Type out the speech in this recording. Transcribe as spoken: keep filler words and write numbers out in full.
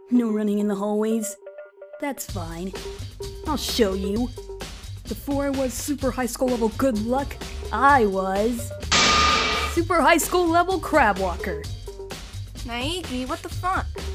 No running in the hallways. That's fine. I'll show you. Before I was super high school level good luck, I was super high school level crab walker. Naegi, what the fuck?